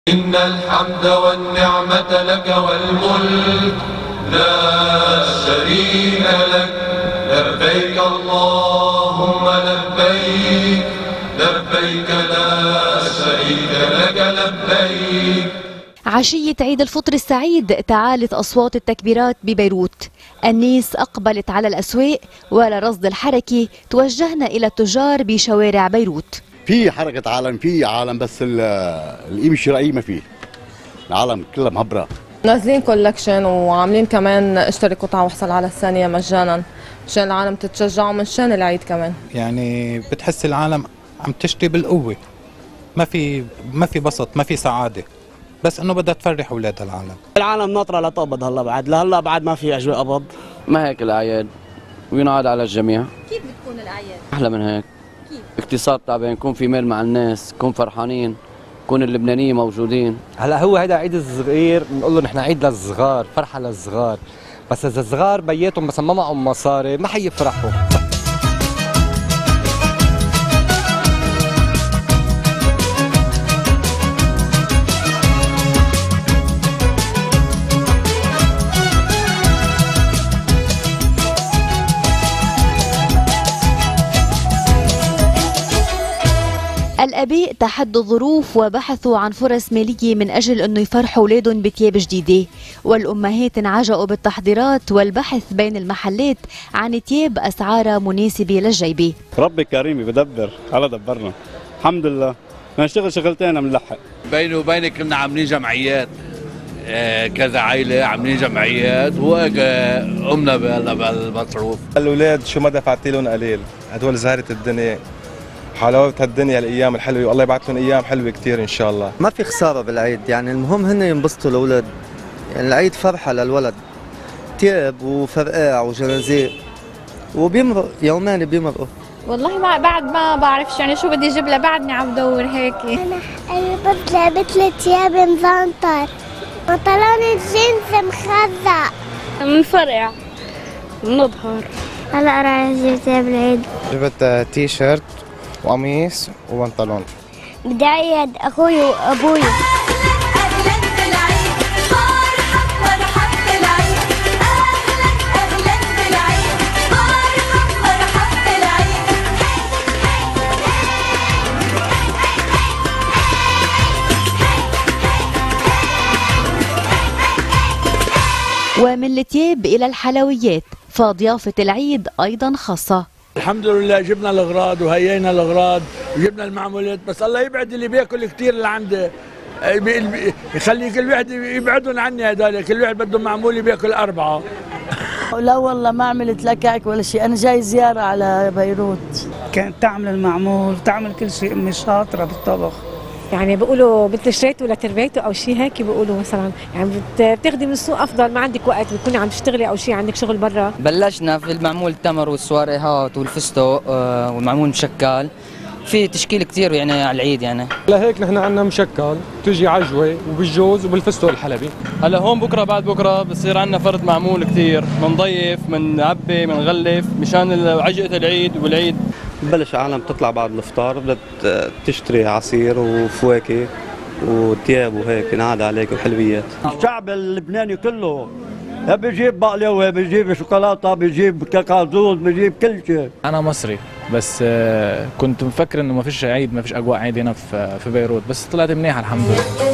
إن الحمد والنعمة لك والملك لا شريك لك. لبيك اللهم لبيك، لبيك لا شريك لك لبيك. عشية عيد الفطر السعيد تعالت أصوات التكبيرات ببيروت. الناس أقبلت على الأسواق ولرصد الحركة توجهنا إلى التجار بشوارع بيروت. في حركة عالم، في عالم، بس القيمة الشرائية ما فيه. العالم كلها مهبرة. نازلين كولكشن وعاملين كمان اشتري قطعة واحصل على الثانية مجانا مشان العالم تتشجع ومشان العيد كمان. يعني بتحس العالم عم تشتري بالقوة، ما في بسط، ما في سعادة، بس انه بدها تفرح اولاد العالم. العالم ناطرة لتقبض هلا بعد، لهلا بعد ما في اجواء قبض. ما هيك الاعياد وينعاد على الجميع. كيف بتكون الأعياد؟ احلى من هيك. كيف؟ اقتصاد تعبان، يكون في ميل مع الناس، يكون فرحانين، يكون اللبنانيين موجودين. هلا هو هيدا عيد الصغير، بنقول له نحن عيد للصغار، فرحة للصغار، بس اذا الصغار بياتهم بس ما معهم مصاري ما حيفرحوا. الآباء تحدوا الظروف وبحثوا عن فرص مالية من أجل أنه يفرحوا أولادهم بثياب جديدة، والأمهات انعجقوا بالتحضيرات والبحث بين المحلات عن ثياب أسعارها مناسبة للجيبة. ربي كريم بدبر، على دبرنا الحمد لله. نشتغل شغلتين بنلحق. بيني وبينك كنا عاملين جمعيات، كذا عائلة عاملين جمعيات وقمنا بالمصروف. الأولاد شو ما دفعت لهم قليل، هدول زهرة الدنيا، حلاوة هالدنيا، الايام الحلوه، والله يبعث لهم ايام حلوه كثير ان شاء الله. ما في خساره بالعيد، يعني المهم هن ينبسطوا الاولاد، يعني العيد فرحه للولد، تياب وفرقاع وجرازيق وبيمرق يومين بيمرقوا. والله ما بعد ما بعرفش يعني شو بدي اجيب لها، بعدني عم بدور هيك. انا جبت لي تياب مزنطر، بنطلون الجينز مخزق من فرقع نظهر. هلا رايح اجيب تياب العيد. جبت تي شيرت وقميص وبنطلون. بدي اعيد اخوي وابوي. ومن الثياب إلى الحلويات، فضيافة العيد أيضا خاصة. الحمد لله جبنا الاغراض وهيينا الاغراض وجبنا المعمولات، بس الله يبعد اللي بياكل كثير اللي عنده، يخلي كل واحد يبعدون عني، هذول كل واحد بده معمول بياكل 4. لا والله ما عملت لكعك ولا شيء، انا جاي زياره على بيروت. كانت تعمل المعمول، تعمل كل شيء، امي شاطره بالطبخ. يعني بيقولوا مثل شريته ولا تربيته او شيء هيك بيقولوا، مثلا يعني بتاخذي من السوق افضل، ما عندك وقت بتكوني عم تشتغلي او شيء، عندك شغل برا. بلشنا في المعمول التمر والسواريهات والفستق والمعمول مشكل، في تشكيل كثير يعني على العيد. يعني لهيك نحن عندنا مشكل، بتجي عجوه وبالجوز وبالفستق الحلبي. هلا هون بكره بعد بكره بصير عندنا فرد معمول كثير، بنضيف بنعبي بنغلف مشان عجقه العيد والعيد. ببلش العالم تطلع بعد الافطار، بدها تشتري عصير وفواكه وثياب وهيك ينعاد عليك وحلويات. الشعب اللبناني كله بيجيب بقلاوه، بيجيب شوكولاته، بيجيب كاكاوزوز، بيجيب كل شيء. انا مصري بس كنت مفكر انه ما فيش عيد، ما فيش اجواء عيد هنا في بيروت، بس طلعت منيحه الحمد لله.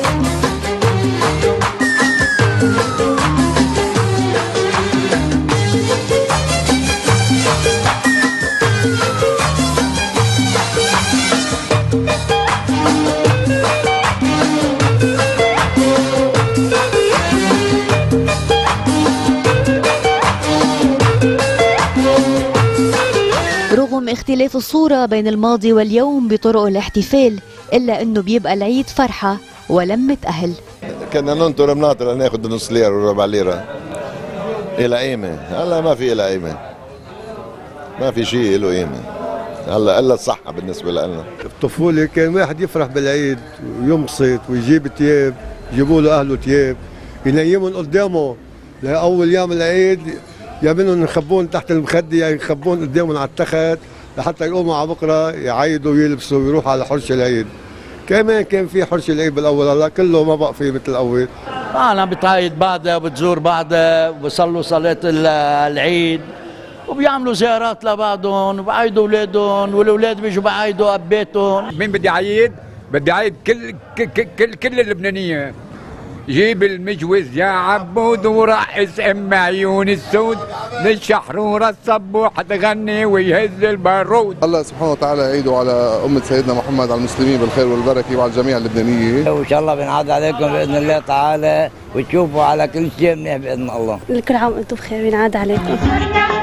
رغم اختلاف الصورة بين الماضي واليوم بطرق الاحتفال، إلا أنه بيبقى العيد فرحة ولمة أهل. كنا ننطر بناطر ناخذ نص ليرة وربع ليرة إلى قيمة، هلا ما في إلى قيمة، ما في شيء له قيمة هلا إلا الصحة بالنسبة لنا. الطفولة كان واحد يفرح بالعيد وينبسط ويجيب ثياب، يجيبوا له أهله ثياب، ينيمهم قدامه لأول يوم العيد، يعملون يخبون تحت المخدة، يخبون قدامهم على التخت لحتى يقوموا على بكره يعيدوا ويلبسوا ويروحوا على حرش العيد. كمان كان في حرش العيد بالاول، هلا كله ما بقى في مثل الاول. انا بتعايد بعضها وبتزور بعضها وبصلوا صلاه العيد وبيعملوا زيارات لبعضهم وبعيدوا اولادهم والاولاد بيجوا بعيدوا ابيتهم. مين بدي اعيد؟ بدي اعيد كل اللبنانيه. جيب المجوز يا عبود ورقص ام عيون السود للشحرورة الصبوح تغني ويهز البارود. الله سبحانه وتعالى يعيده على أمة سيدنا محمد، على المسلمين بالخير والبركة وعلى الجميع اللبنانية. وإن شاء الله بنعاد عليكم بإذن الله تعالى وتشوفوا على كل شيء منيح بإذن الله. كل عام وأنتم بخير، بنعاد عليكم.